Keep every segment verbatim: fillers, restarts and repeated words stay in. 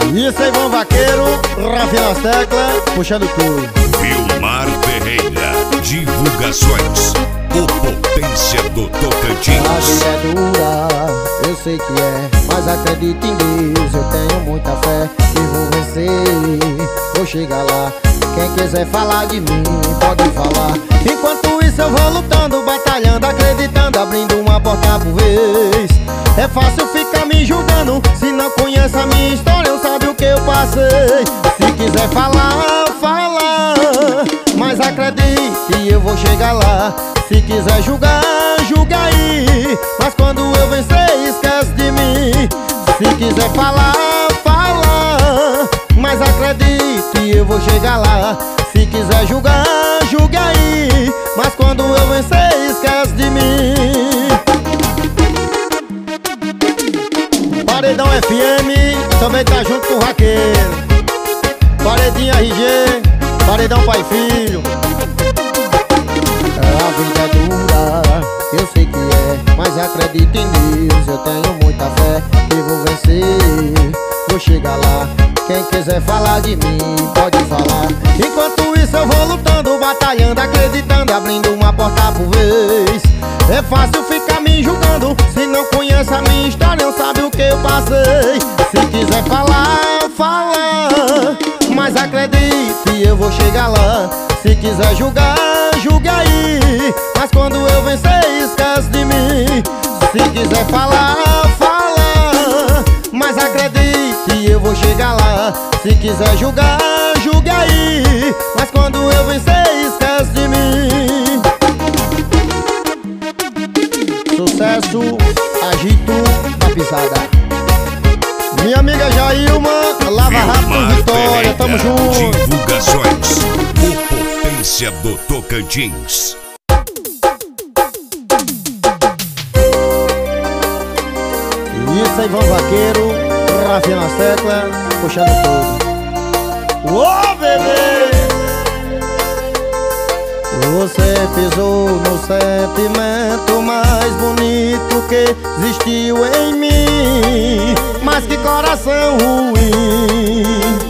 Isso aí, Ivan Vaqueiro, Rafinha nas teclas, puxando tudo. Vilmar Ferreira, divulgações, o Potência do Tocantins. A vida é dura, eu sei que é, mas acredito em Deus, eu tenho muita fé e vou vencer, vou chegar lá. Quem quiser falar de mim, pode falar. Enquanto isso eu vou lutando, batalhando, acreditando, abrindo uma porta por vez. É fácil ficar me julgando, se não conhece a minha história, não sabe o que eu passei. Se quiser falar, fala, mas acredite, eu vou chegar lá. Se quiser julgar, julga aí, mas quando eu vencer, esquece de mim. Se quiser falar, fala, mas acredite, eu vou chegar lá. Se quiser julgar, julga aí, mas quando eu vencer, esquece de mim. Paredão F M também tá junto com o Raqueiro. Paredinho R G, Paredão Pai e Filho. A vida é dura, eu sei que é, mas acredito em Deus, eu tenho muita fé e vou vencer, vou chegar lá. Quem quiser falar de mim, pode falar. Enquanto isso eu vou lutando, batalhando, acreditando, abrindo uma porta por vez. É fácil ficar me julgando, se não conhece a minha história, não sabe o que eu passei. Se quiser falar, fala, mas acredite, eu vou chegar lá. Se quiser julgar, julga aí, mas quando eu vencer, esquece de mim. Se quiser falar, fala, mas acredite, eu vou chegar lá. Se quiser julgar, julga aí, mas quando eu vencer, esquece de mim. Sucesso, agito a pisada. Minha amiga Jailma, Lava Rápido Vitória, tamo junto. Divulgações, o Potência do Tocantins. Isso aí, Ivan Vaqueiro, Rafinha nas teclas, puxando tudo. Ô, bebê! Você pisou no sentimento mais bonito que existiu em mim, mas que coração ruim.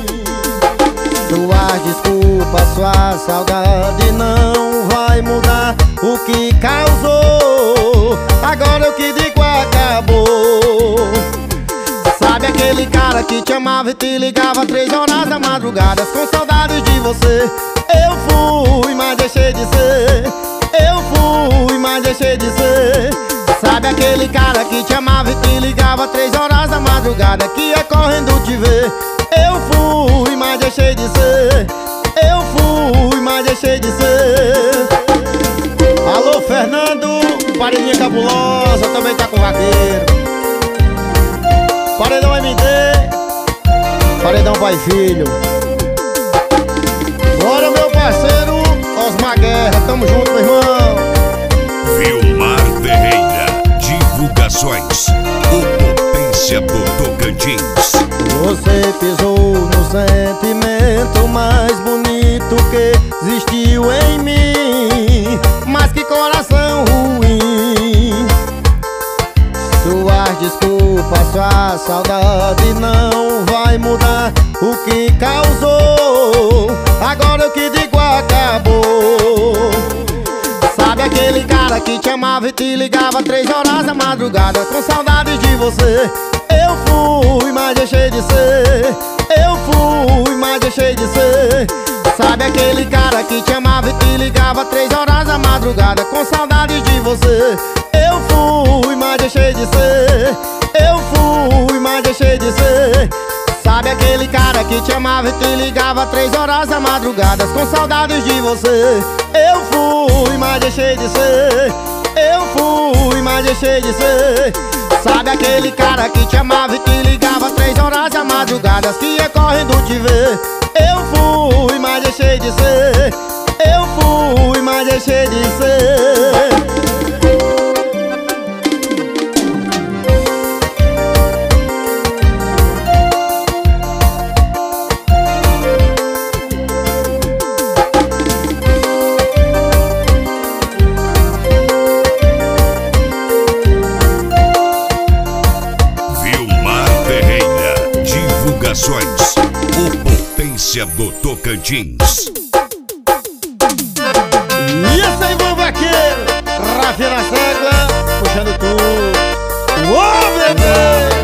Suas desculpas, sua saudade não vai mudar o que causou. Agora o que digo acabou. Sabe aquele cara que te amava e te ligava três horas da madrugada com saudades de você? Eu fui, mas deixei de ser. Eu fui, mas deixei de ser. Sabe aquele cara que te amava e te ligava três horas da madrugada, que ia correndo te ver? Eu fui, mas deixei de ser. Eu fui, mas deixei de ser. Alô, Fernando, paredinha cabulosa, também tá com o Vaqueiro. Paredão M D, Paredão Pai e Filho. Bora, meu parceiro Osmar Guerra, tamo junto, meu irmão. Vilmar Ferreira, divulgações, o Potência do Tocantins. Você pisou no sentimento mais bonito que existiu em mim, mas que coração ruim. Suas desculpas, sua saudade não vai mudar o que causou. Agora o que digo acabou. Sabe aquele cara que te amava e te ligava três horas da madrugada com saudades de você? Eu fui, mas deixei de ser. Eu fui, mas deixei de ser. Sabe aquele cara que te amava e te ligava três horas da madrugada com saudades de você? Eu fui, mas deixei de ser. Eu fui, mas deixei de ser. Sabe aquele cara que te amava e te ligava três horas da madrugada com saudades de você? Eu fui, mas deixei de ser. Eu fui, mas deixei de ser. Sabe aquele cara que te amava e te ligava três horas da madrugada, que ia correndo te ver? Eu fui, mas deixei de ser. Eu fui, mas deixei de ser. Vilmar Ferreira, divulgações. Potência do Tocantins. E esse aí, vamos vaqueiro, Rafinha na cegla, puxando tudo. Ô, bebê!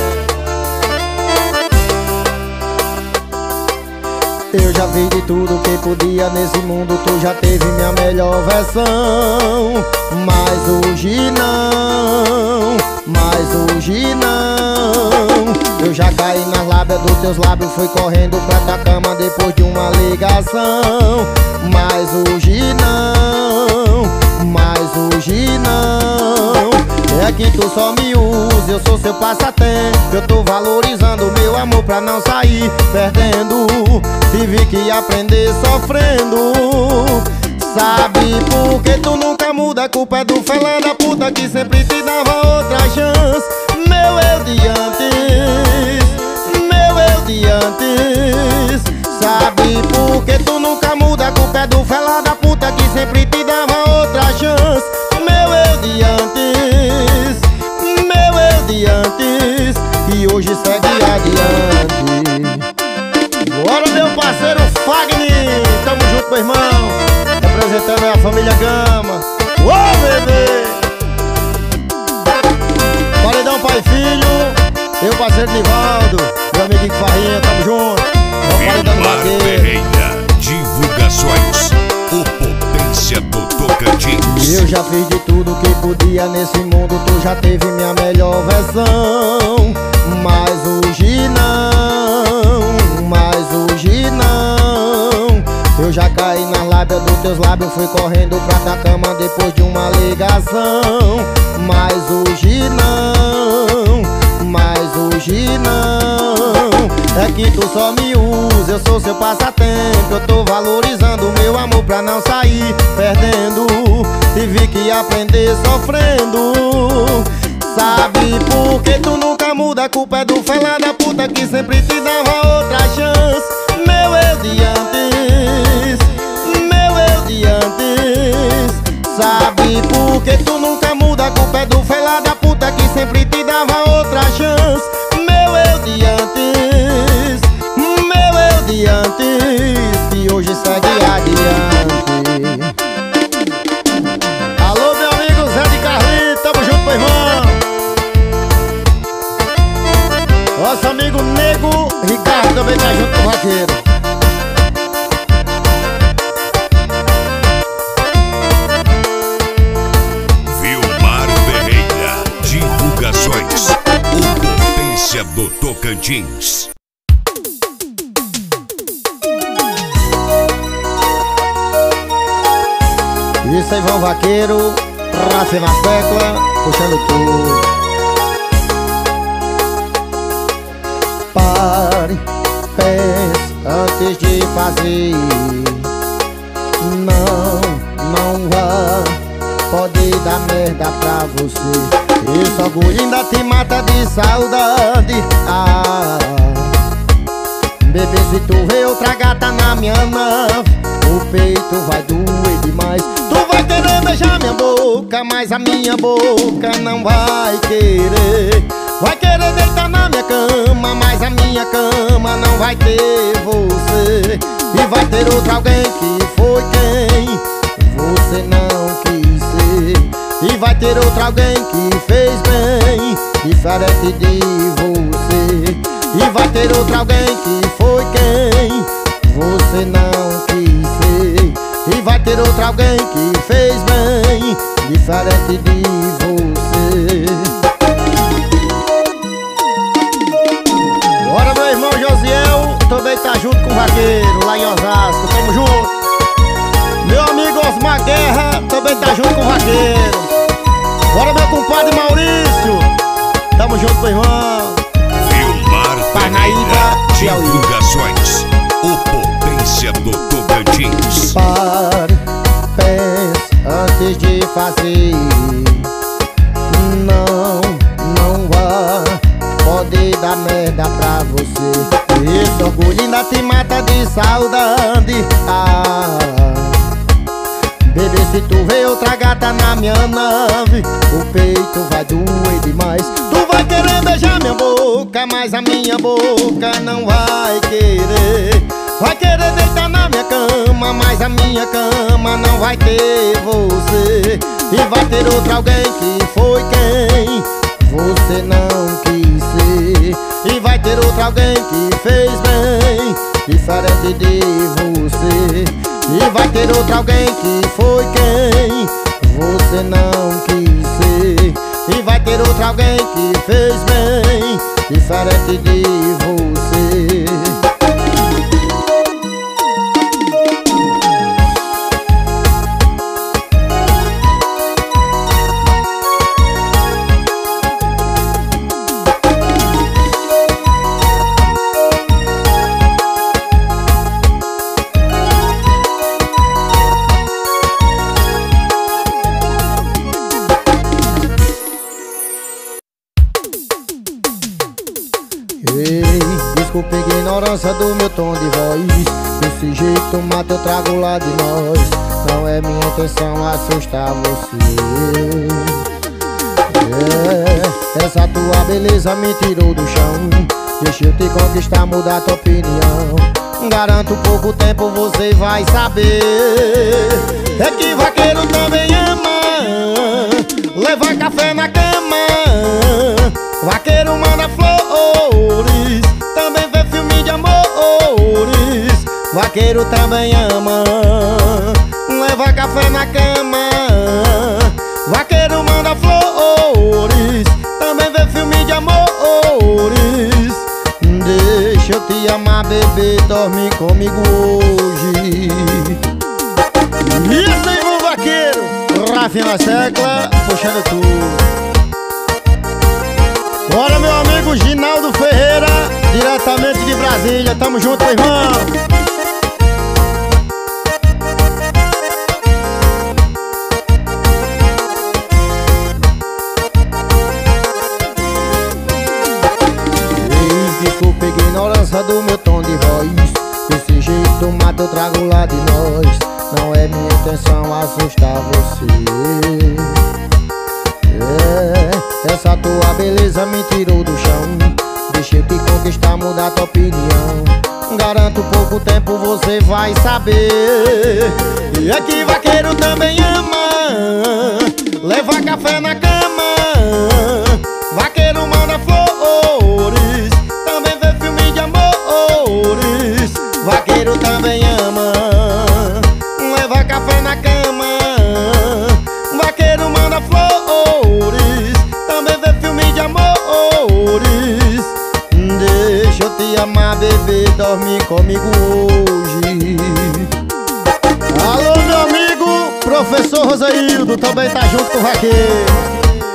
Eu já vi de tudo que podia nesse mundo, tu já teve minha melhor versão. Mas hoje não, mas hoje não. Eu já caí nas lábias dos teus lábios, fui correndo pra tua cama depois de uma ligação. Mas hoje não, mas hoje não. É que tu só me usa, eu sou seu passatempo. Eu tô valorizando o meu amor pra não sair perdendo. Tive que aprender sofrendo. Sabe por que tu nunca muda? A culpa é do fela da puta que sempre te dava outra chance. Meu eu de antes, meu eu de antes. Sabe por que tu nunca muda? A culpa é do fela da puta que sempre te dava outra chance. Meu eu de antes, meu eu de antes, e hoje segue adiante. Bora, meu parceiro Fagner, tamo junto, meu irmão, representando a família Gama. Ô, bebê! Paredão pai e filho, meu parceiro Nivaldo, meu amiguinho Farrinha, tamo junto. Vilmar Ferreira, divulgações, o Potência do Tocantins. Eu já fiz de tudo que podia nesse mundo, tu já teve minha melhor versão. Mas hoje não, mas hoje não. Eu já caí nas lábias dos teus lábios, fui correndo pra tua cama depois de uma ligação. Mas hoje não, mas hoje não. É que tu só me usa, eu sou seu passatempo. Eu tô valorizando o meu amor pra não sair perdendo. Tive que aprender sofrendo. Sabe por que tu nunca muda? A culpa é do fela da puta que sempre te dava outra chance. Meu eu de antes, meu eu de antes. Sabe por que tu nunca muda? A culpa é do fela da puta que sempre te dava outra chance. Meu eu de antes, meu eu de antes, e hoje segue adiante. Alô, meu amigo Zé de Carlito, tamo junto, meu irmão. Nosso amigo Nego Ricardo também tá junto com o vaqueiro. Vilmar Ferreira, divulgações, o Potência do Tocantins. Isso aí, vão vaqueiro, Rafa na tecla, puxando tudo. Pare, pense antes de fazer. Não, não vá, pode dar merda pra você. Esse orgulho ainda te mata de saudade. Ah, bebê, se tu vê outra gata na minha nave, o peito vai doer demais. Tu vai querer beijar minha boca, mas a minha boca não vai querer. Vai querer deitar na minha cama, mas a minha cama não vai ter você. E vai ter outro alguém que foi quem você não quis ser. E vai ter outro alguém que fez bem, diferente de você. E vai ter outro alguém que foi quem você não quis ser. E vai ter outro alguém que fez bem, diferente de você. Bora, meu irmão Josiel, também tá junto com o vaqueiro lá em Osasco, tamo junto. Meu amigo Osmar Guerra também tá junto com o vaqueiro. Bora, meu compadre Maurício, tamo junto, meu irmão. Vilmar Parnaíba, Ferreira, divulgações, o Potência do Tocantins. Pare, pense antes de fazer. Não, não vá, pode dar merda pra você. Esse orgulho ainda te mata de saudade. Ah, bebê, se tu vê outra gata na minha nave, o peito vai doer demais. Tu vai querer beijar minha boca, mas a minha boca não vai querer. Vai querer deitar na minha cama, mas a minha cama não vai ter você. E vai ter outro alguém que foi quem você não quis ser. E vai ter outro alguém que fez bem, diferente de você. E vai ter outro alguém que foi quem você não quis ser. E vai ter outro alguém que fez bem, diferente de você. Ei, desculpe a ignorância do meu tom de voz. Desse jeito mata eu trago lá de nós. Não é minha intenção assustar você. É, essa tua beleza me tirou do chão. Deixa eu te conquistar, mudar tua opinião. Garanto pouco tempo você vai saber. É que vaqueiro também ama levar café na cama. Vaqueiro manda flores, também vê filme de amores. Vaqueiro também ama levar café na cama. Vaqueiro manda flores, também vê filme de amores. Deixa eu te amar, bebê, dorme comigo hoje. E assim o vaqueiro, Rafinha na tecla, puxando tudo. Bora, meu amigo Ginaldo Ferreira, diretamente de Brasília. Tamo junto, meu irmão. Ei, desculpe a ignorância do meu tom de voz. Desse jeito mata eu trago lá de nós. Não é minha intenção assustar você. É, essa tua beleza me tirou do chão. Deixa eu te conquistar, mudar tua opinião. Garanto pouco tempo você vai saber. E é que vaqueiro também ama levar café na cama. Vaqueiro manda flores, também vê filme de amores. Vaqueiro também ama levar café na cama. Vaqueiro manda flores, também vê filme de amores. Deixa eu te amar, bebê, dorme comigo hoje. Alô, meu amigo, professor Rosaildo, também tá junto com o vaqueiro.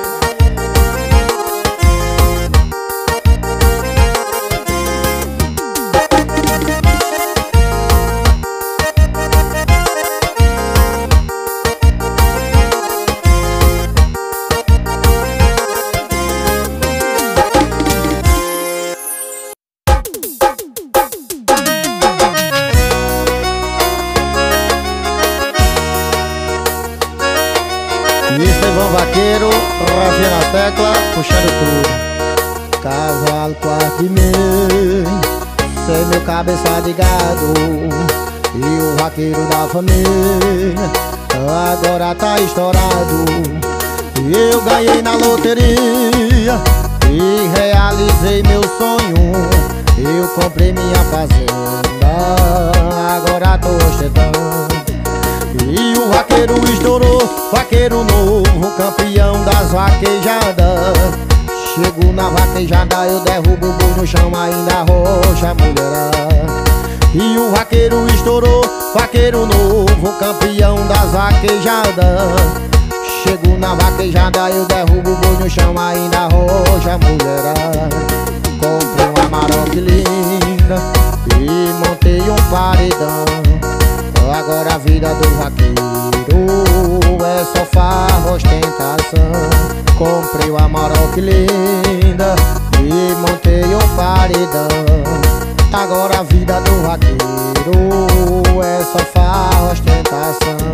mister Ivan Vaqueiro, Rafinha na tecla, puxando tudo. Cavalo quarto de meio, sem meu cabeça de gado, e o vaqueiro da família agora tá estourado. Eu ganhei na loteria e realizei meu sonho. Eu comprei minha fazenda, agora tô ostentando. E o vaqueiro estourou, vaqueiro novo, campeão das vaquejadas. Chego na vaquejada, eu derrubo o boi no chão, ainda roxa a mulherada. E o vaqueiro estourou, vaqueiro novo, campeão das vaquejadas. Chego na vaquejada, eu derrubo o boi no chão, ainda roxa a mulherada. Comprei uma Amarok linda e montei um paredão. Agora a vida do vaqueiro é só farra, ostentação. Comprei uma Amarok linda e montei um paredão. Agora a vida do vaqueiro é só farra, ostentação.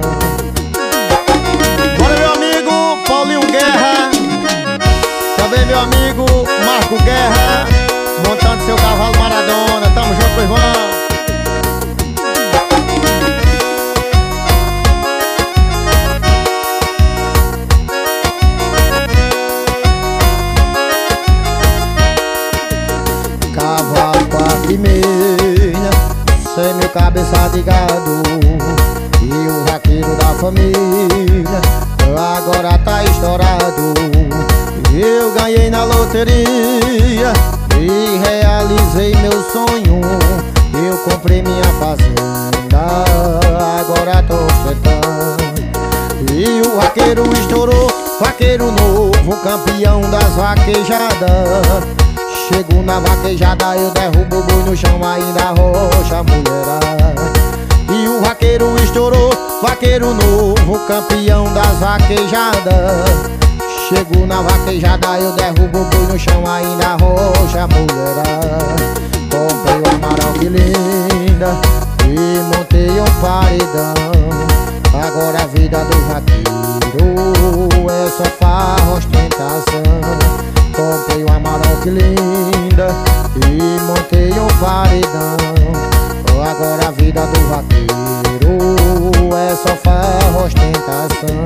Bora, meu amigo Paulinho Guerra, também meu amigo Marco Guerra, montando seu cavalo Maradona. Tamo junto, irmão. de gado. E o vaqueiro da família agora tá estourado. Eu ganhei na loteria e realizei meu sonho. Eu comprei minha fazenda, agora tô sentando. E o vaqueiro estourou, vaqueiro novo, campeão das vaquejadas. Chego na vaquejada, eu derrubo o boi no chão, ainda rocha a mulherada. E o vaqueiro estourou, vaqueiro novo, campeão das vaquejadas. Chego na vaquejada, eu derrubo o boi no chão, ainda rocha a mulherada. Comprei um amarão que linda e montei um paredão. Agora a vida do vaqueiro é só farra, ostentação. Comprei um amarão que linda e montei um paredão. Agora a vida do vaqueiro é só farra, ostentação.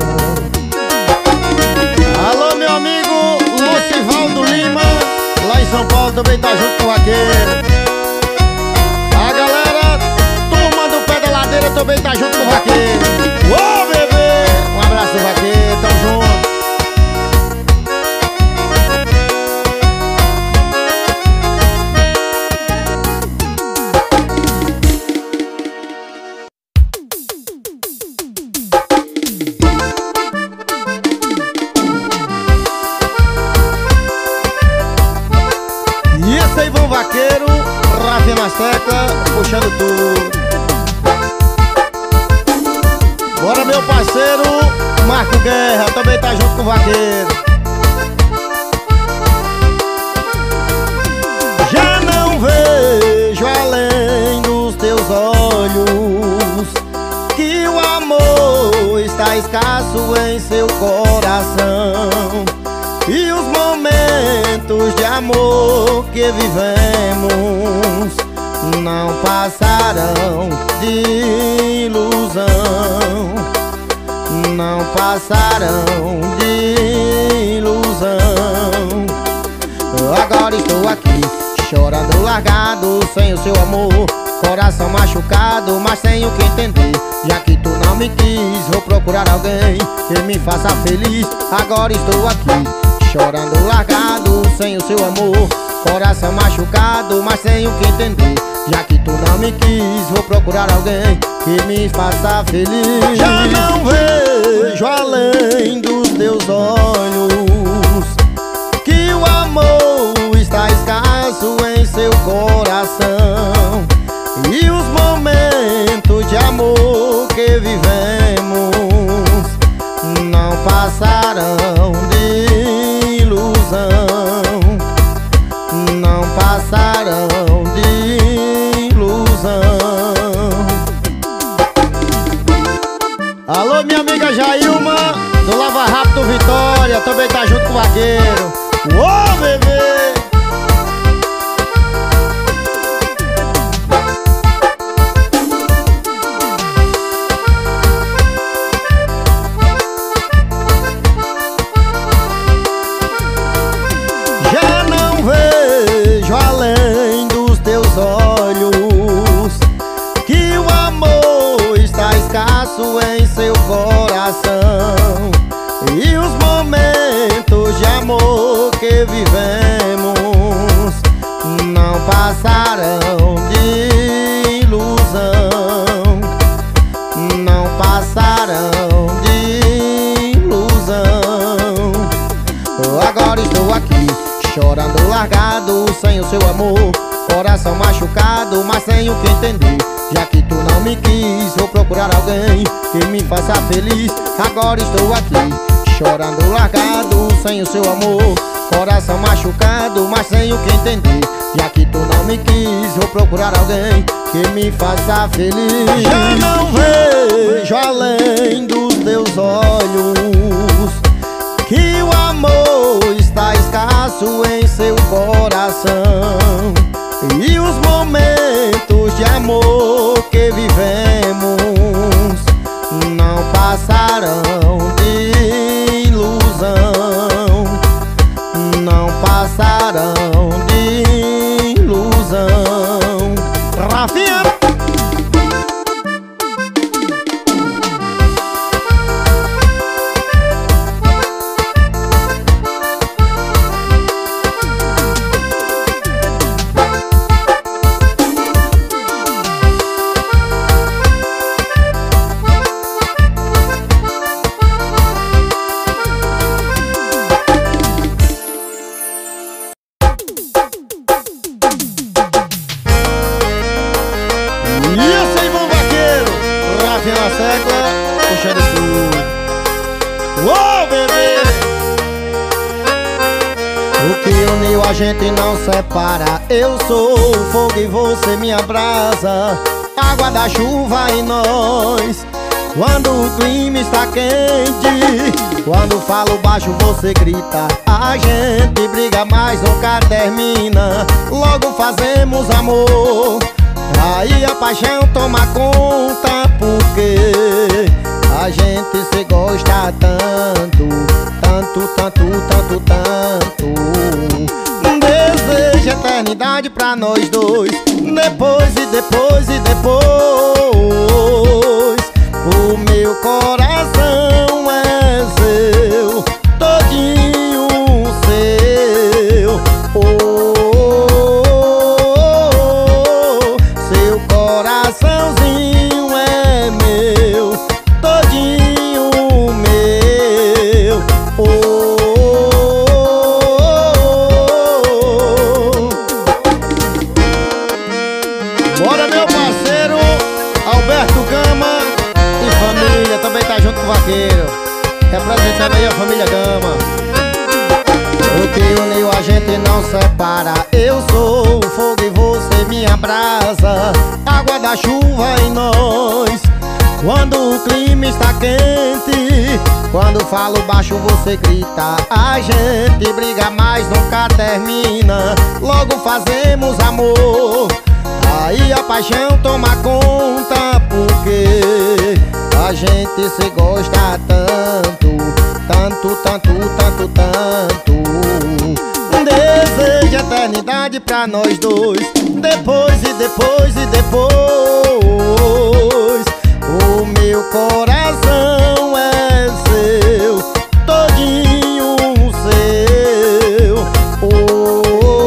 Alô, meu amigo Lucivaldo Lima, lá em São Paulo, também tá junto com o vaqueiro. A galera, turma do pé da ladeira, também tá junto com o vaqueiro. Ô, bebê! Um abraço, vaqueiro, tamo junto. E esse aí, Vão Vaqueiro, Rafinha nas teclas, puxando tudo. Bora, meu parceiro Marco Guerra, também tá junto com o vaqueiro. Já não vejo além dos teus olhos que o amor está escasso em seu coração. E os momentos de amor que vivemos não passarão de ilusão. Não passarão de ilusão. Agora estou aqui, chorando largado, sem o seu amor, coração machucado, mas tenho que entender. Já que tu não me quis, vou procurar alguém que me faça feliz. Agora estou aqui, chorando largado, sem o seu amor, coração machucado, mas tenho que entender. Já que tu não me quis, vou procurar alguém que me faça feliz. Já não vejo além dos teus olhos que o amor está escasso em seu coração. E os momentos de amor que vivemos não passarão de ilusão. Não passarão de ilusão. Alô, minha amiga Jailma, do Lava Rápido Vitória, também tá junto com o vaqueiro. Ô, bebê! Já não vejo além dos teus olhos que o amor está escasso em seu coração. E os momentos de amor que vivemos não passarão de ilusão. Não passarão de ilusão. Agora estou aqui, chorando largado, sem o seu amor, coração machucado, mas tenho que entender. Já que tu não me quis, vou procurar alguém que me faça feliz. Agora estou aqui, chorando largado, sem o seu amor, coração machucado, mas tenho que entender. Já que tu não me quis, vou procurar alguém que me faça feliz. Já não vejo além dos teus olhos que o amor está escasso em seu coração. E os momentos de amor que vivemos não passarão de ilusão. Não passarão de ilusão. Rafinha! uniu a gente não separa. Eu sou o fogo e você minha brasa, água da chuva em nós. Quando o clima está quente, quando falo baixo você grita. A gente briga mas nunca termina, logo fazemos amor. Aí a paixão toma conta, porque a gente se gosta tanto, tanto, tanto, tanto, tanto. Desejo eternidade pra nós dois, depois e depois e depois. O meu coração é seu, todinho seu. Oh, seu coraçãozinho é meu, todinho meu. Oh, bora meu parceiro Alberto Gama e família, também tá junto com o vaqueiro, representando aí a família Gama. O que uniu a gente não separa. Eu sou o fogo e você minha brasa, água da chuva em nós. Quando o clima está quente, quando falo baixo você grita. A gente briga mas nunca termina, logo fazemos amor. Aí a paixão toma conta, porque a gente se gosta tanto, tanto, tanto, tanto, tanto. Desejo eternidade pra nós dois, depois e depois e depois. O meu coração é seu, todinho seu. Oh,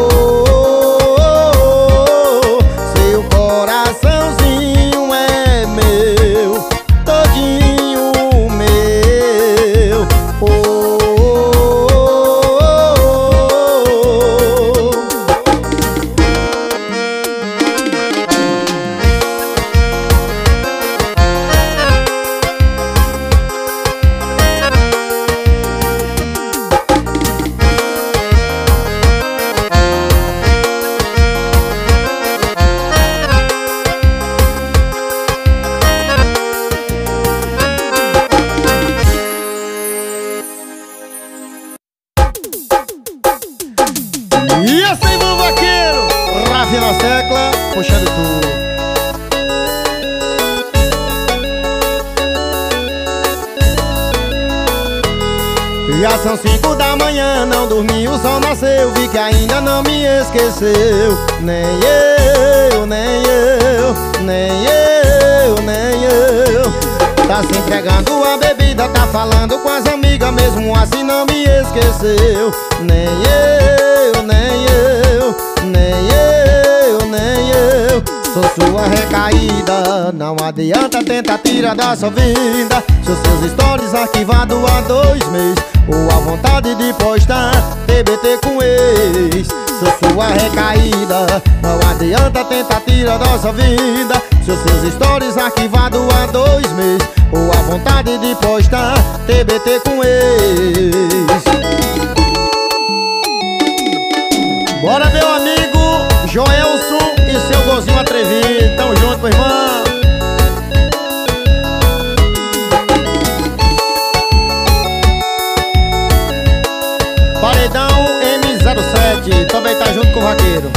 seu coraçãozinho é meu, todinho meu. Oh, e assim vamos vaqueiro, Rafi na tecla, puxando tudo. Já são cinco da manhã, não dormi, o sol nasceu, vi que ainda não me esqueceu. Nem eu, nem eu, nem eu, nem eu. Tá se entregando a bebida, tá falando com as amigas, mesmo assim não me esqueceu. Nem eu, nem eu, nem eu, nem eu. Sou sua recaída, não adianta tentar tirar da sua vida. Sou seus stories arquivados há dois meses, ou a vontade de postar T B T com ex. Sou sua recaída, não adianta tentar tirar da sua vida. Sou seus stories arquivados há dois meses, ou a vontade de postar T B T com ex. Bora meu amigo Joelson e seu golzinho atrevido, tamo junto meu irmão. Paredão M zero sete, também tá junto com o vaqueiro.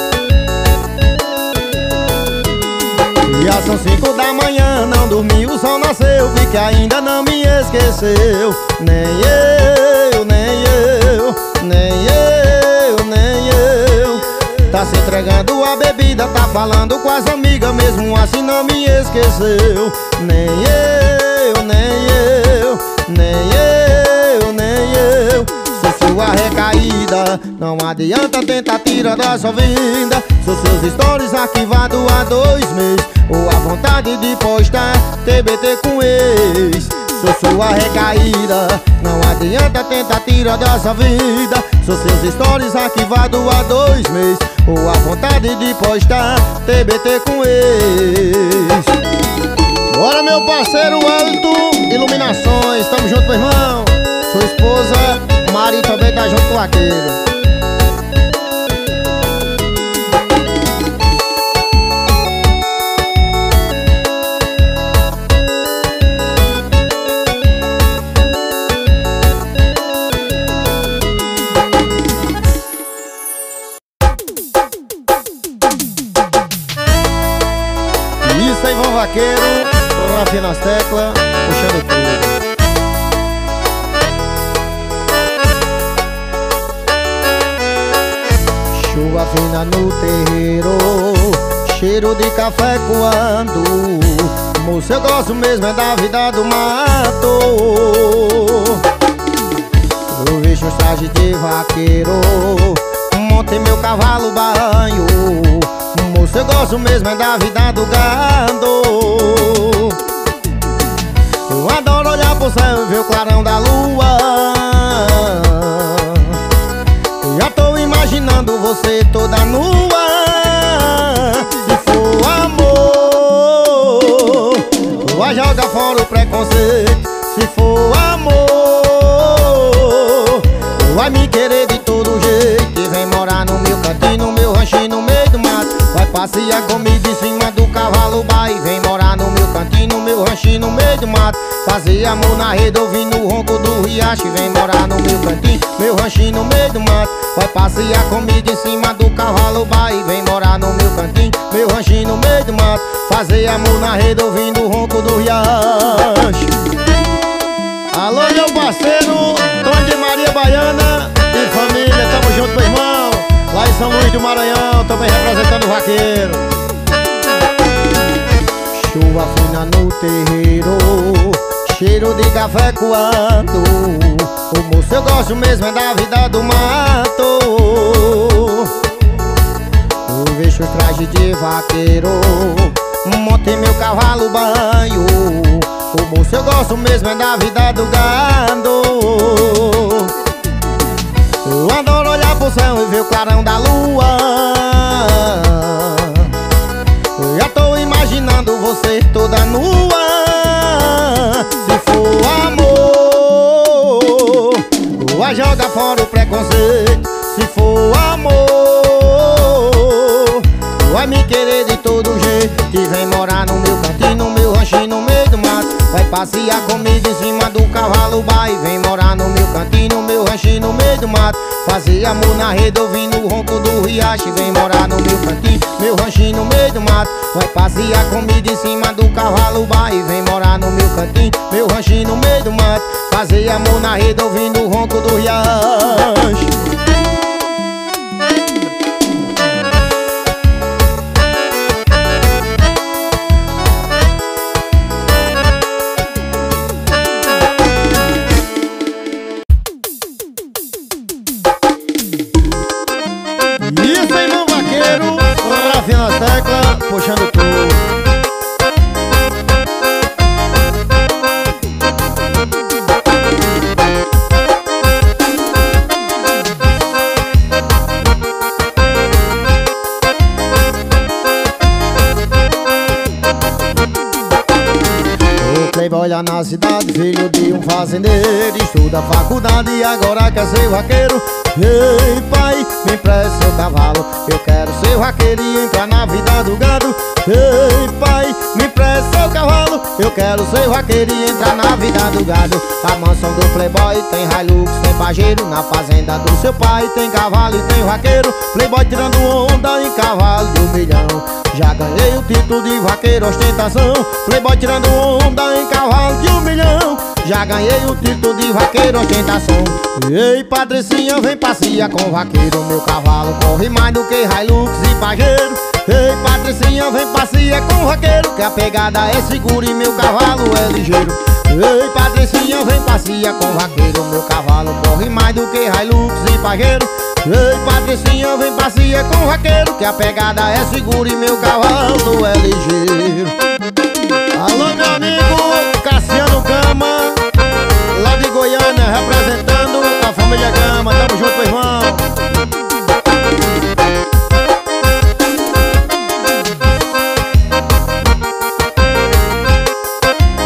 Já são cinco da manhã, não dormi, o sol nasceu, vi que ainda não me esqueceu. Nem eu, nem eu, nem eu, nem eu. Tá se entregando a bebida, tá falando com as amigas, mesmo assim não me esqueceu. Nem eu, nem eu, nem eu, nem eu. Sou sua recaída, não adianta tentar tirar da sua vida. Sou seus stories arquivados há dois meses, ou a vontade de postar T B T com ex. Sou sua recaída, não adianta tentar tirar da sua vida. Sou seus stories arquivados há dois meses, ou a vontade de postar T B T com ex. Bora meu parceiro Alto Iluminações, tamo junto meu irmão. Sua esposa Mari também tá junto com o vaqueiro. vaqueiro, Rafinha nas teclas, puxando tudo. Chuva fina no terreiro, cheiro de café coando. Moço, eu gosto mesmo é da vida do mato. Eu vejo os trajes de vaqueiro, montei meu cavalo banho. Moço, eu gosto mesmo é da vida do gado. Eu adoro olhar pro céu e ver o clarão da lua. Eu já tô imaginando você toda nua. Se for amor, vai jogar fora o preconceito. Se for amor, vai me querer de todo jeito. E vem morar no meu cantinho, no meu ranchinho, no meio do mato. Vai passear comigo em cima do cavalo bai. Vem morar no meu cantinho, no meu ranchinho, no meio do mato. Fazer amor na rede ouvindo o ronco do riacho. Vem morar no meu cantinho, meu ranchinho, no meio do mato. Vai passear comigo em cima do cavalo bai. Vem morar no meu cantinho, meu ranchinho, no meio do mato. Fazer amor na rede ouvindo o ronco do riacho. Alô, meu parceiro Tony de Maria Baiana e família, tamo junto, meu irmão. Lá em São Luís do Maranhão, também representando o vaqueiro. Chuva fina no terreiro, cheiro de café coando. O moço, eu gosto mesmo é da vida do mato. Eu vejo os trajes de vaqueiro, montei meu cavalo banho. O moço, eu gosto mesmo é da vida do gado. Eu adoro olhar pro céu e ver o clarão da lua. Eu já tô imaginando você toda nua. Se for amor, vai jogar fora o preconceito. Se for amor, vai me querer de todo jeito. Que vem morar no meu cantinho, no meu ranchinho, no meio do mato. Vai passear comigo em cima do cavalo bai. Vem morar no meu cantinho, no meu ranchinho, no meio do mato. Fazer amor na rede ouvindo o ronco do riacho. Vem morar no meu cantinho, meu ranchinho, no meio do mato. Vai passear comigo em cima do cavalo bai. Vem morar no meu cantinho, meu ranchinho, no meio do mato. Fazer amor na rede ouvindo o ronco do riacho. Isso, irmão vaqueiro, Rafinha nas teclas, puxando tudo. Playboy lá na cidade, filho de um fazendeiro. Estuda faculdade e agora quer ser vaqueiro. Ei pai, me empresta seu cavalo, eu quero ser vaqueiro e entrar na vida do gado. Ei pai, me empresta seu cavalo, eu quero ser vaqueiro e entrar na vida do gado. A mansão do Playboy tem Hilux, tem pajeiro. Na fazenda do seu pai tem cavalo e tem vaqueiro. Playboy tirando onda em cavalo de um milhão. Já ganhei o título de vaqueiro, ostentação. Playboy tirando onda em cavalo de um milhão. Já ganhei o título de vaqueiro, ostentação. Ei Patricinha, vem passear com o vaqueiro. Meu cavalo corre mais do que Hilux e pajeiro. Ei Patricinha, vem passear com o vaqueiro, que a pegada é segura e meu cavalo é ligeiro. Ei Patricinha, vem passear com o vaqueiro. Meu cavalo corre mais do que Hilux e pajeiro. Ei Patricinha, vem passear com o vaqueiro, que a pegada é segura e meu cavalo é ligeiro. Alô meu amigo Cassiano Gama, lá de Goiânia, representando a família Gama. Tamo junto, meu irmão.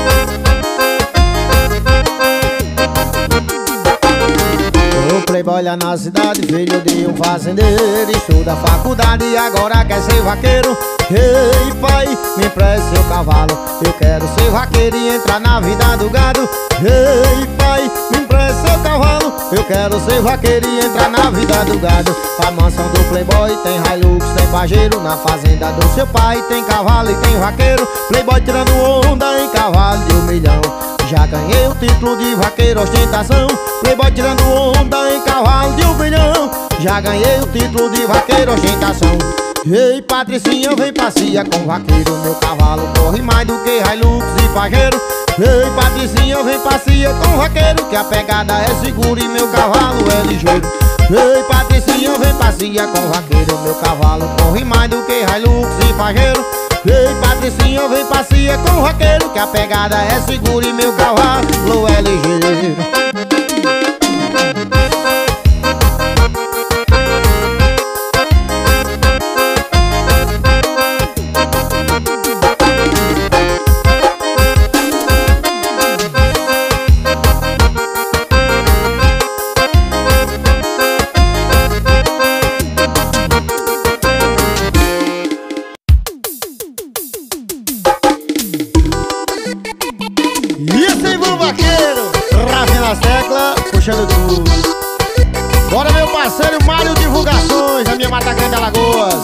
Playboy lá mora na cidade, filho de um fazendeiro. Estuda faculdade e agora quer ser vaqueiro. Ei pai, me empreste seu cavalo, eu quero ser vaqueiro e entrar na vida do gado. Ei pai, me empreste seu cavalo, eu quero ser vaqueiro e entrar na vida do gado. A mansão do playboy tem Hilux, tem pajeiro. Na fazenda do seu pai tem cavalo e tem vaqueiro. Playboy tirando onda em cavalo de um milhão. Já ganhei o título de vaqueiro ostentação. Playboy tirando onda em cavalo de um milhão. Já ganhei o título de vaqueiro ostentação. Ei Patricinha, vem passeia com vaqueiro. Meu cavalo corre mais do que Hilux e pajeiro. Ei Patricinha, vem passeia com vaqueiro, que a pegada é segura e meu cavalo é ligeiro. Ei Patricinha, vem passeia com vaqueiro. Meu cavalo corre mais do que Hilux e pajeiro. Ei Patricinha, vem passeia com vaqueiro, que a pegada é segura e meu cavalo é ligeiro. Puxando tudo. Bora meu parceiro Mário Divulgações, a minha Mata Grande Alagoas.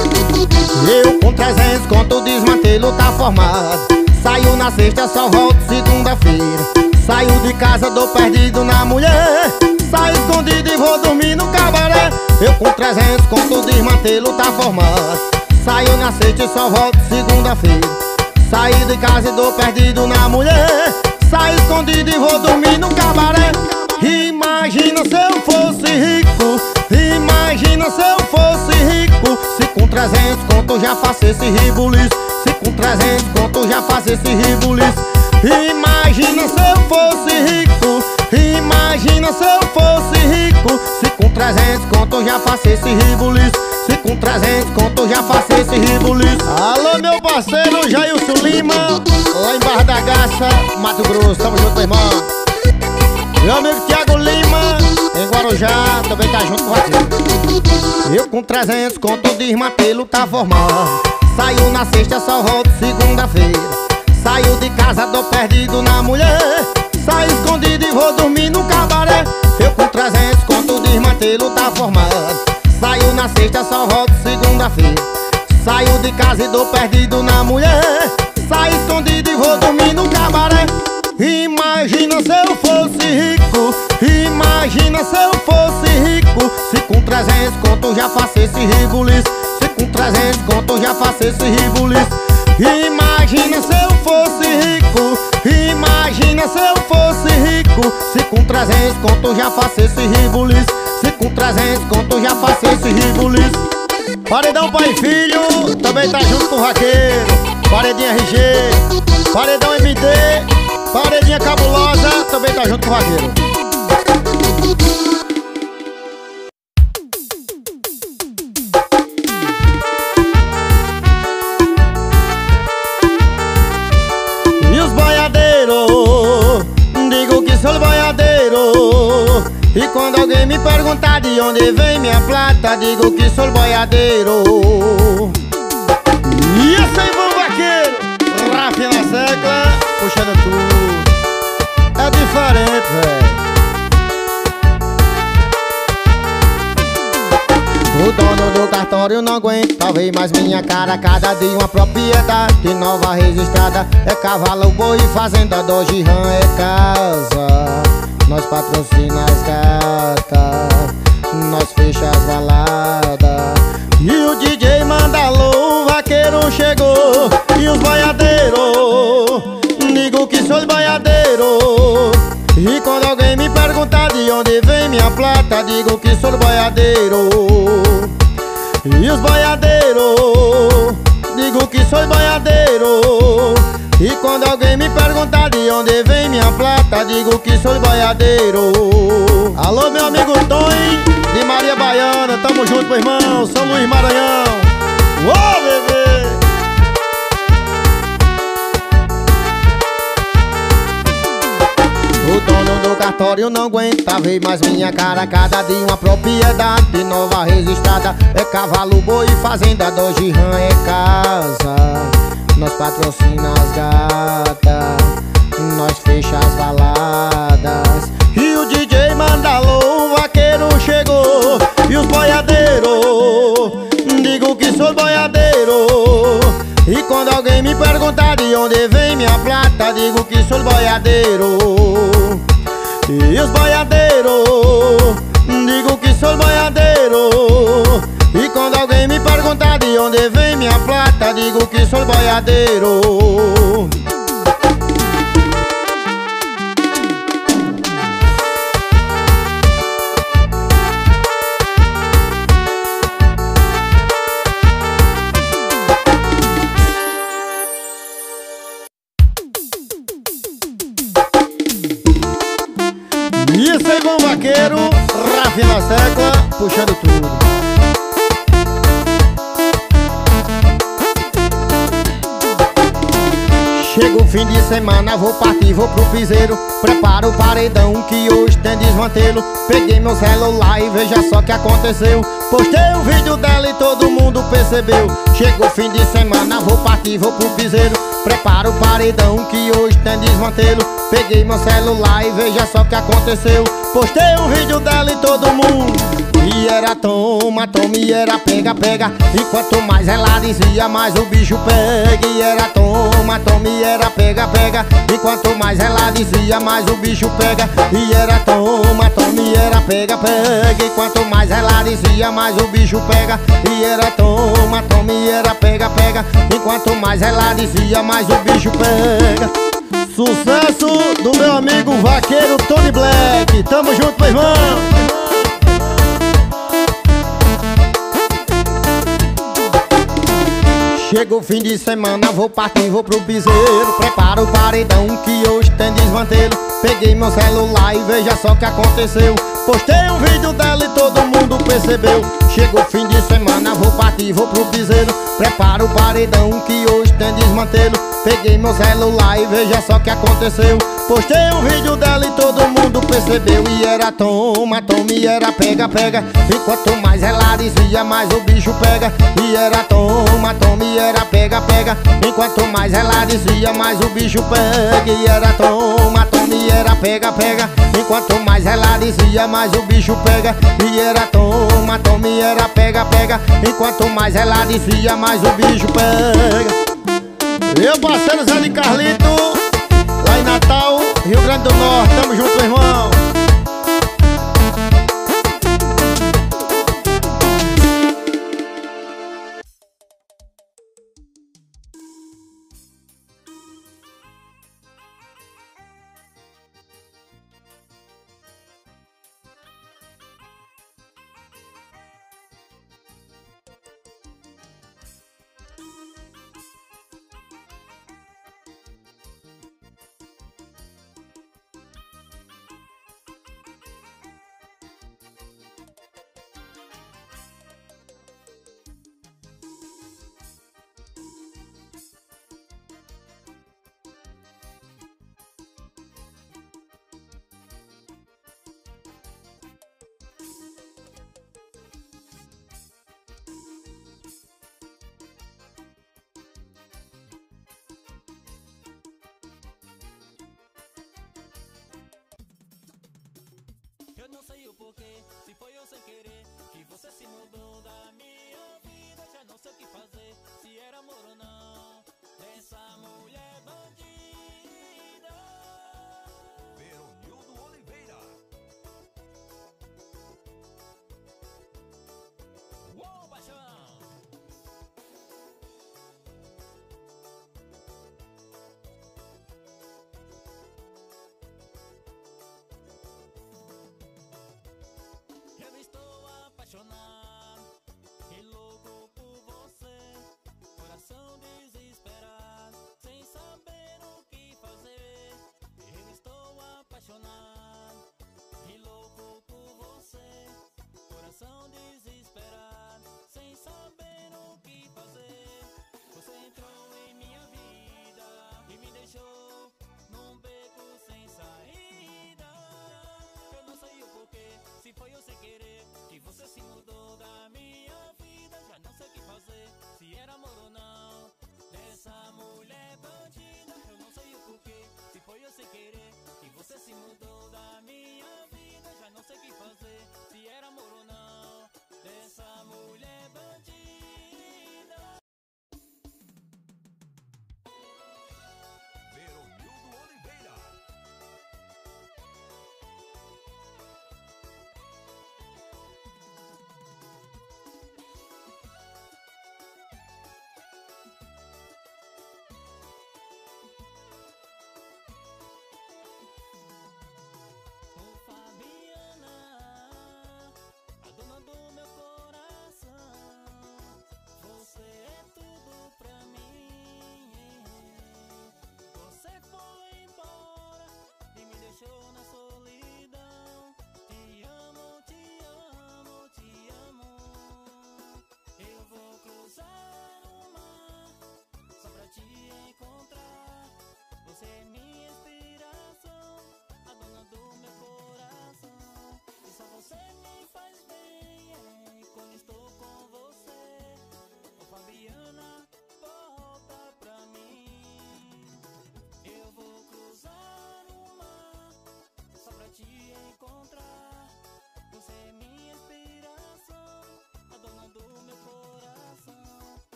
Eu com trezentos conto desmantelo, tá formado. Saio na sexta, só volto segunda-feira. Saio de casa, dou perdido na mulher. Saio escondido e vou dormir no cabaré. Eu com trezentos conto desmantelo, tá formado. Saio na sexta e só volto segunda-feira. Saio de casa e dou perdido na mulher. Saio escondido e vou dormir no cabaré. Imagina se eu fosse rico, imagina se eu fosse rico. Se com trezentos conto eu já faço esse ribuliço. Se com trezentos conto eu já faço esse ribuliço. Imagina se eu fosse rico, imagina se eu fosse rico. Se com trezentos conto eu já faço esse ribuliço. Se com trezentos conto eu já faço esse ribuliço. Alô meu parceiro Jailson Lima, lá em Barra da Garça, Mato Grosso, tamo junto irmão. Meu amigo Thiago Lima, em Guarujá, também tá junto com o vaqueiro. Eu com trezentos conto desmantelo, tá formado. Saio na sexta, só volto segunda-feira. Saio de casa, dou perdido na mulher. Saio escondido e vou dormir no cabaré. Eu com trezentos conto desmantelo, tá formado. Saio na sexta, só volto segunda-feira. Saio de casa e dou perdido na mulher. Saio escondido e vou dormir no cabaré. Imagina se eu fosse rico, imagina se eu fosse rico. Se com trezentos conto eu já faço esse ribuliço. Se com trezentos conto eu já faço esse ribuliço. Imagina se eu fosse rico, imagina se eu fosse rico. Se com trezentos conto eu já faço esse ribuliço. Se com trezentos conto eu já faço esse ribuliço. Paredão pai e filho, também tá junto com o vaqueiro. Paredinha R G, paredão M D, paredinha cabulosa, também tá junto com o vaqueiro. E os boiadeiros, digo que sou boiadeiro. E quando alguém me perguntar de onde vem minha plata, digo que sou boiadeiro. E esse aí, bom vaqueiro, Rafinha na secla, puxando tudo. É diferente, velho. O dono do cartório não aguenta ver mais minha cara. Cada dia uma propriedade nova registrada. É cavalo, boi, fazenda, doge, rã, é casa. Nós patrocina as gatas, nós fecha as baladas. E o D J manda alô, o vaqueiro chegou. E os boiadeiros, digo que sou boiadeiro. E quando alguém me perguntar de onde vem minha plata, digo que sou boiadeiro. E os boiadeiros, digo que sou boiadeiro. E quando alguém me perguntar de onde vem minha plata, digo que sou boiadeiro. Alô meu amigo Tony, de Maria Baiana, tamo junto meu irmão, São Luís Maranhão. Uou, bebê! O dono do cartório não aguenta ver mais minha cara. Cada dia uma propriedade nova registrada. É cavalo, boi, fazenda, doge, rã, é casa. Nós patrocina as gatas, nós fecha as baladas. E o D J manda alô, o vaqueiro chegou. E os boiadeiros, digo que sou boiadeiro. E quando alguém me perguntar de onde vem minha plata, digo que sou boiadeiro. E os boiadeiros, digo que sou boiadeiro. E quando alguém me perguntar de onde vem minha plata, digo que sou boiadeiro. Isso aí, bom vaqueiro, Rafi na tecla, puxando tudo. Chega o fim de semana, vou partir, vou pro piseiro. Preparo o paredão que hoje tem desmantelo. Peguei meu celular e veja só o que aconteceu. Postei o vídeo dela e todo mundo percebeu. Chega o fim de semana, vou partir, vou pro piseiro. Preparo o paredão que hoje tem desmantelo. Peguei meu celular e veja só o que aconteceu. Postei um vídeo dela e todo mundo. E era toma, toma, e era pega, pega. E quanto mais ela dizia, mais o bicho pega. E era toma, toma, e era pega, pega. E quanto mais ela dizia, mais o bicho pega. E era toma, toma, e era pega, pega. E quanto mais ela dizia, mais o bicho pega. E era toma, toma, e era pega, pega. E quanto mais ela dizia, mais o bicho pega. Sucesso do meu amigo vaqueiro Tony Black. Tamo junto, meu irmão. Chega o fim de semana, vou partir, vou pro piseiro. Preparo o paredão que hoje tem desmantelo. Peguei meu celular e veja só o que aconteceu. Postei um vídeo dela e todo mundo percebeu. Chega o fim de semana, vou partir, vou pro piseiro. Preparo o paredão que hoje tem desmantelo. Peguei meu celular e veja só o que aconteceu. Postei um vídeo dela e todo mundo percebeu. E era toma, toma, e era pega, pega. E quanto mais ela dizia, mais o bicho pega. E era toma, toma, e era pega, pega. E quanto mais ela dizia, mais o bicho pega. E era toma, toma, e era pega, pega. E quanto mais ela dizia, mais o bicho pega. E era toma, toma, e era pega, pega. E quanto mais ela dizia, mais o bicho pega. Meu parceiro Zé de Carlito, lá em Natal, Rio Grande do Norte. Tamo junto, meu irmão. Eu não sei o porquê, se foi eu sem querer, que você se mudou da minha vida. Já não sei o que fazer, se era amor ou não, essa mulher bandida. Veronildo Oliveira. Uou, paixão! Eu estou apaixonado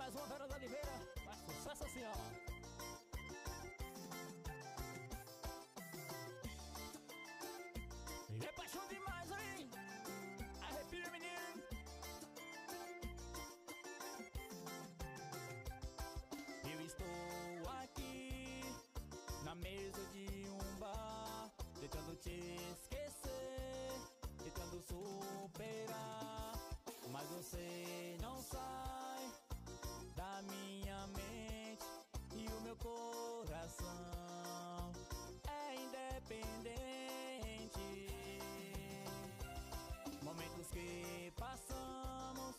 mais uma Vera da Oliveira. Faz sucesso assim, ó. E é paixão demais, hein? Arrepio, menino. Eu estou aqui na mesa de um bar, tentando te esquecer, tentando superar, mas você não sai da minha mente e o meu coração é independente. Momentos que passamos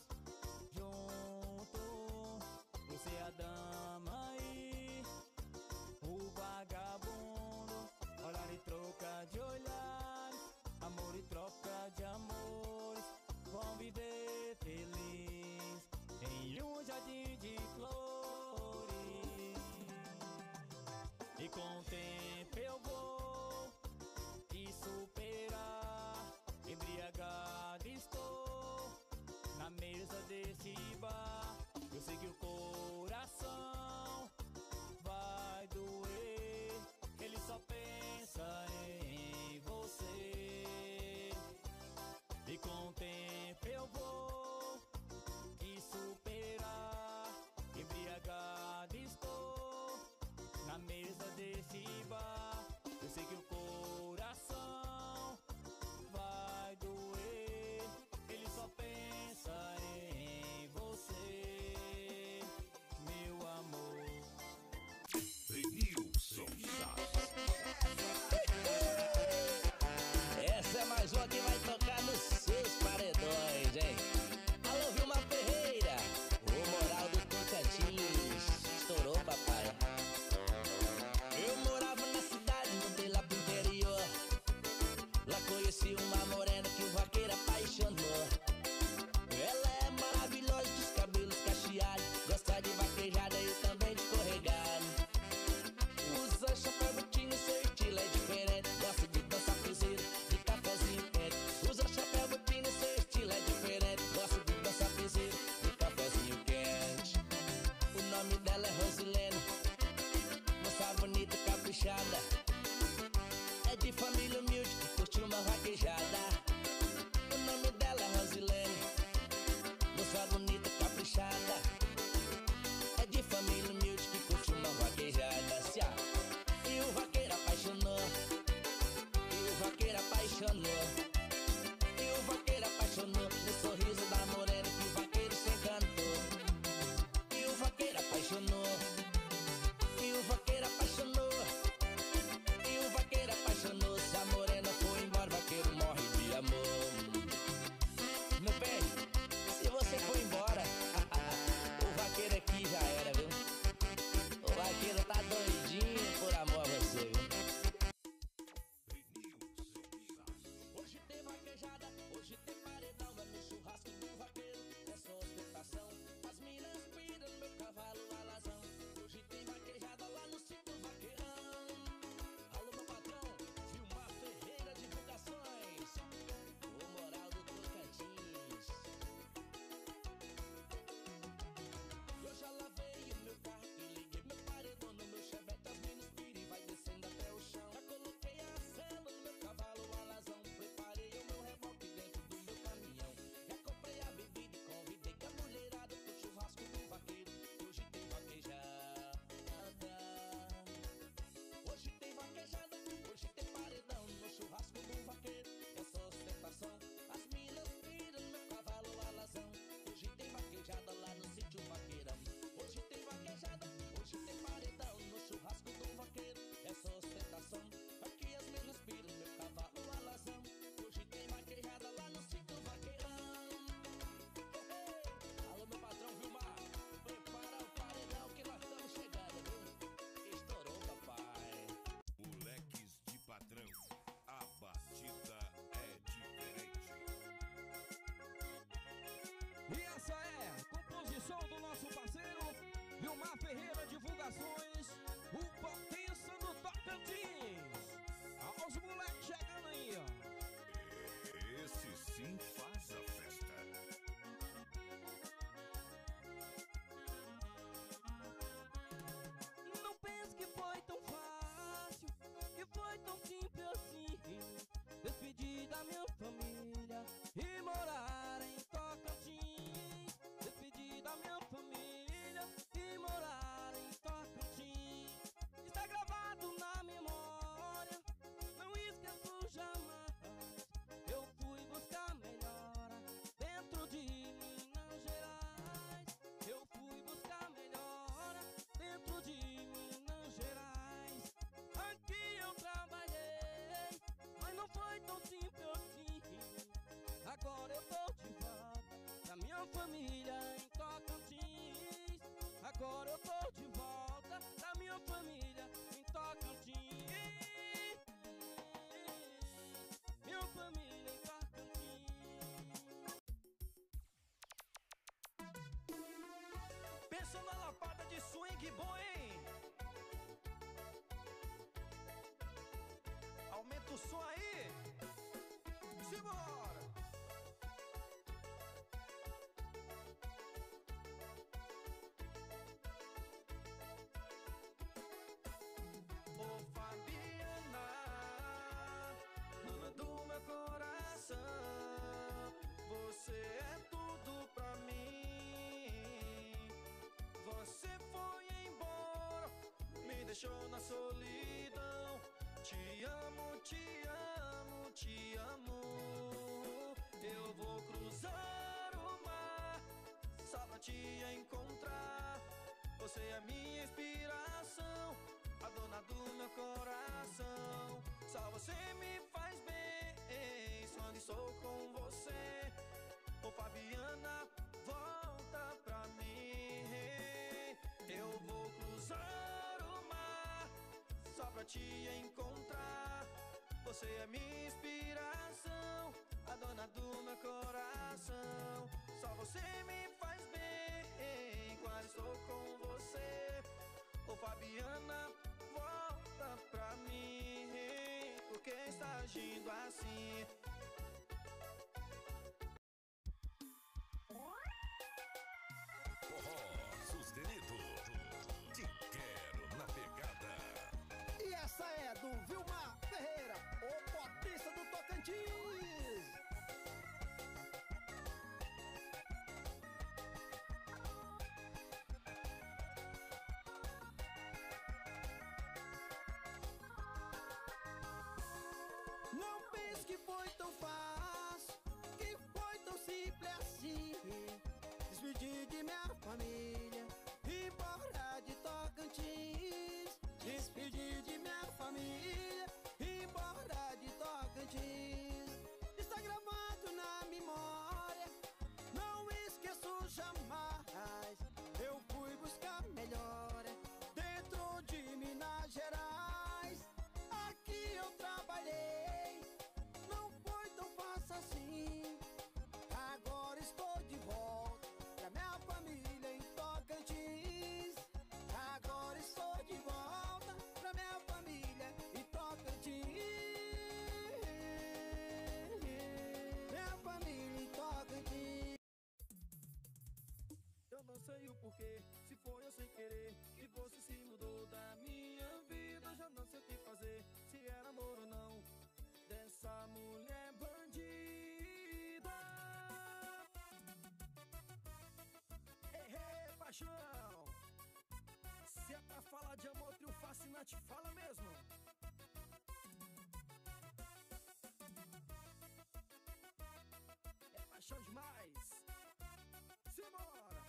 junto, você é a dama e o vagabundo, olhar e troca de olhares, amor e troca de amores, vão viver feliz em um jardim de flores. E com o tempo eu vou te superar, embriagado estou na mesa desse bar. Eu sei que o coração vai doer, ele só pensa em você. E com o tempo eu vou te superar, embriagado estou na mesa desse bar. Eu sei que o coração vai doer, ele só pensa em você, meu amor. Denilson Sass. Essa é mais uma que vai tocar nos seus paredões, hein? Alô, Vilma Ferreira, o moral do Tocantins. Estourou, papai. Eu morava na cidade, mudei lá pro interior. Lá conheci uma morena que o vaqueiro apaixonou. Ela é maravilhosa, dos cabelos cacheados, gosta de vaquejada e também de escorregado. Usa chapéu botinho, seu estilo é diferente, gosta de dançar piseiro, de cafezinho quente. Usa chapéu botinho, seu estilo é diferente, gosta de dançar piseiro, de cafezinho quente. O nome dela é Rosilene, moça bonita, caprichada, é de família humilde que curte uma vaquejada. O Agora eu tô de volta da minha família em Tocantins. Agora eu tô de volta da minha família em Tocantins. Minha família em Tocantins. Pensa na lapada de swing bom, hein? Aumenta o som aí. Simbora! Ô Fabiana, dona do meu coração, você é tudo pra mim. Você foi embora, me deixou na solidão. Te amo, te amo, te amo. Eu vou cruzar o mar só pra te encontrar. Você é minha inspiração, a dona do meu coração. Só você me faz bem quando estou com você. Ô Fabiana, volta pra mim. Eu vou cruzar o mar só pra te encontrar. Você é minha inspiração, a dona do meu coração. Só você me faz bem quando estou com você. Ô Fabiana, volta pra mim. Por que está agindo assim? Forró sustenido. Te quero na pegada. E essa é do Vilmar Ferreira, o potência do Tocantins. Não pense que foi tão fácil, que foi tão simples assim. Despedir de minha família, ir embora de Tocantins. Despedir de minha família, ir embora de Tocantins. Está gravado na memória, não esqueço jamais. Eu fui buscar melhora dentro de Minas Gerais. Aqui eu trabalhei, não foi tão fácil assim. Agora estou de volta pra minha família em Tocantins. Agora estou de volta pra minha família em Tocantins. Minha família em Tocantins. Eu não sei o porquê, se foi eu sem querer, que você se mudou da minha vida. Já não sei o que fazer, se era amor ou não, dessa mulher bandida. Ei, ei, paixão, se é pra falar de amor, trio fascinante, fala mesmo. É paixão demais. Simbora!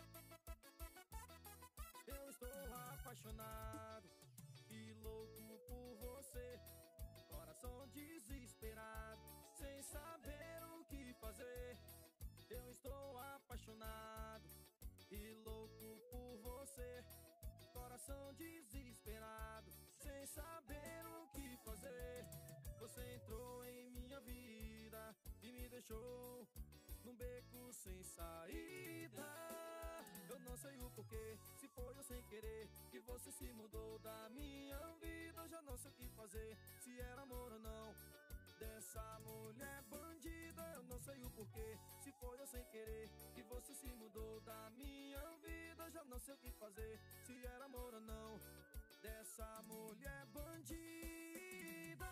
Eu estou apaixonado e louco por você. Coração desesperado, sem saber o que fazer. Eu estou apaixonado e louco por você. Coração desesperado, sem saber o que fazer. Você entrou em minha vida e me deixou num beco sem saída. Eu não sei o porquê, se foi eu sem querer, que você se mudou da minha vida. Eu já não sei o que fazer, se era amor ou não, dessa mulher bandida. Eu não sei o porquê, se foi eu sem querer, que você se mudou da minha vida. Eu já não sei o que fazer, se era amor ou não, dessa mulher bandida.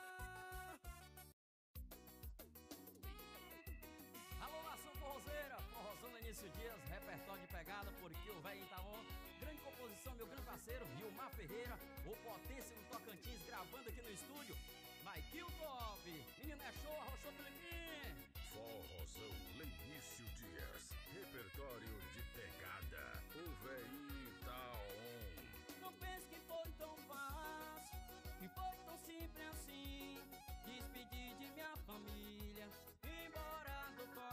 Alô, nação forrozeira, forrozão no início dias, repertório de pegada, porque o velho tá on. Grande composição, meu grande parceiro, Vilmar Ferreira, o potência do Tocantins, gravando aqui no estúdio. Michael Top, menino é show, arrochou Filipinho. Forrozão Lenício Dias, repertório de pegada. O velhinho tá on. Não pense que foi tão fácil, que foi tão simples assim. Despedir de minha família, embora do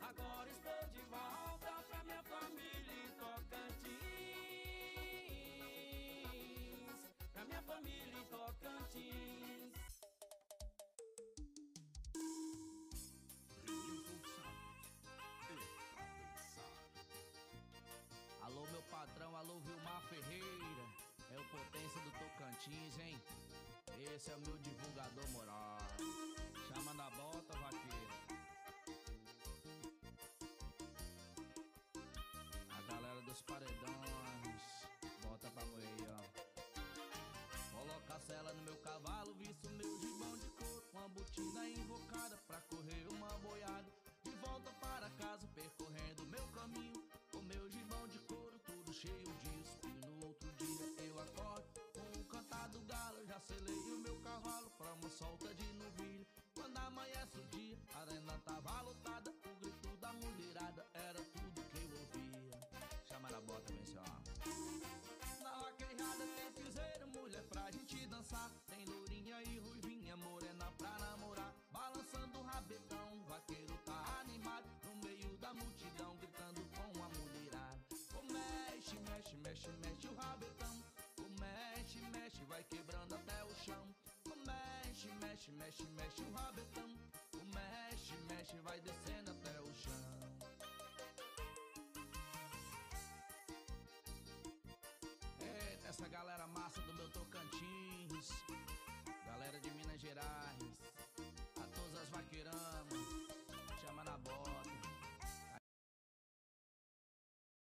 Agora estou de volta pra minha família em Tocantins. Pra minha família em Tocantins. Alô, meu patrão, alô, Vilmar Ferreira. É o Potência do Tocantins, hein? Esse é o meu divulgador moral. Chama na bota, vaqueiro. A galera dos paredões, bota pra moer, ó. Coloca a sela no meu cavalo, visto meu gibão de couro, uma botina invocada pra correr uma boiada. De volta para casa, percorrendo meu caminho, com meu gibão de couro, tudo cheio de espinho. No outro dia eu acordo com o cantar do galo, já selei o meu cavalo pra uma solta de novilha. Quando amanhece o dia, a arena tava lotada, o grito da mulherada era tudo que eu ouvia. Chama na bota, vem só. Na vaquejada tem piseiro, mulher pra gente dançar. Tem lourinha e ruivinha, morena pra namorar. Balançando o rabetão, o vaqueiro tá animado, no meio da multidão, gritando com a mulherada. O mexe, mexe, mexe, mexe o rabetão. O mexe, mexe, vai quebrando até o chão. O mexe, mexe, mexe, mexe o rabetão. O mexe, mexe, vai descendo até o chão. Eita, essa galera massa do meu Tocantins, galera de Minas Gerais, a todas as vaqueiramas,